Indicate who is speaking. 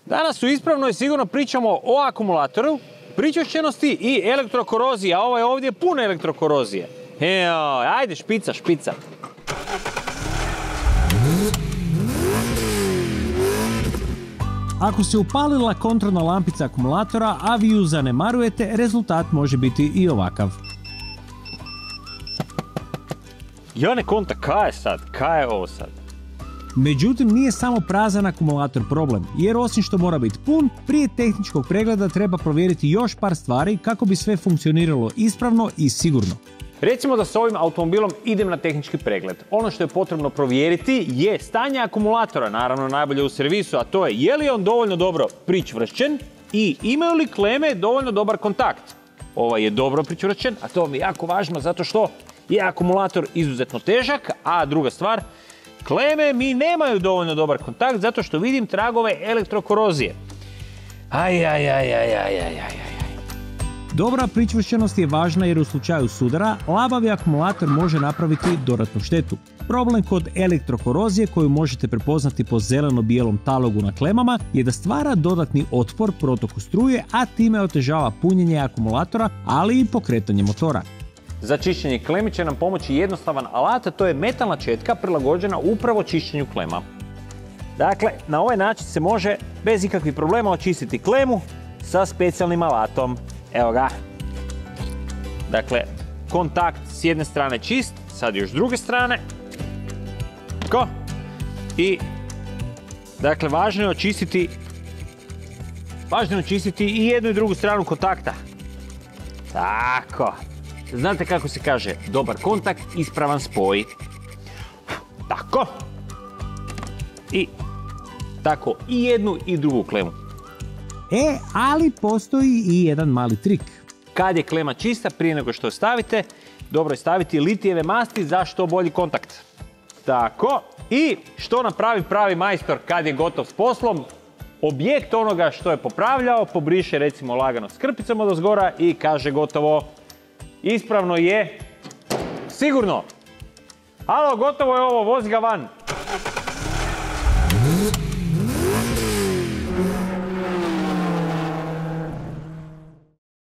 Speaker 1: Danas u Ispravno i sigurno pričamo o akumulatoru, pričvršćenosti i elektrokoroziji, a ovo je ovdje puno elektrokorozije. Ajde, špica.
Speaker 2: Ako se upalila kontrolna lampica akumulatora, a vi ju zanemarujete, rezultat može biti i ovakav.
Speaker 1: Ja ne konta, kaj je ovo sad?
Speaker 2: Međutim, nije samo prazan akumulator problem, jer osim što mora biti pun, prije tehničkog pregleda treba provjeriti još par stvari kako bi sve funkcioniralo ispravno i sigurno.
Speaker 1: Recimo da s ovim automobilom idem na tehnički pregled. Ono što je potrebno provjeriti je stanje akumulatora, naravno najbolje u servisu, a to je li on dovoljno dobro pričvršćen i imaju li kleme dovoljno dobar kontakt. Ovaj je dobro pričvršćen, a to mi je jako važno zato što je akumulator izuzetno težak, a druga stvar, kleme mi nemaju dovoljno dobar kontakt zato što vidim tragove elektrokorozije.
Speaker 2: Dobra pričvršćenost je važna jer u slučaju sudara labavi akumulator može napraviti dodatnu štetu. Problem kod elektrokorozije koju možete prepoznati po zeleno-bijelom talogu na klemama je da stvara dodatni otpor protoku struje, a time otežava punjenje akumulatora, ali i pokretanje motora.
Speaker 1: Za čišćenje klemi će nam pomoći jednostavan alat, a to je metalna četka prilagođena upravo čišćenju klema. Dakle, na ovaj način se može bez ikakvih problema očistiti klemu sa specijalnim alatom. Evo ga. Dakle, kontakt s jedne strane čist, sad još s druge strane. I, dakle, važno je očistiti i jednu i drugu stranu kontakta. Tako. Znate kako se kaže, dobar kontakt, ispravan spoj. Tako. I tako i jednu i drugu klemu.
Speaker 2: Ali postoji i jedan mali trik.
Speaker 1: Kad je klema čista, prije nego što je stavite, dobro je staviti litijeve masti za što bolji kontakt. Tako. I što napravi pravi majstor kad je gotov s poslom? Objekt onoga što je popravljao pobriše recimo lagano s krpicom odozgora i kaže gotovo. Ispravno je sigurno. Alo, gotovo je ovo, vozi ga van.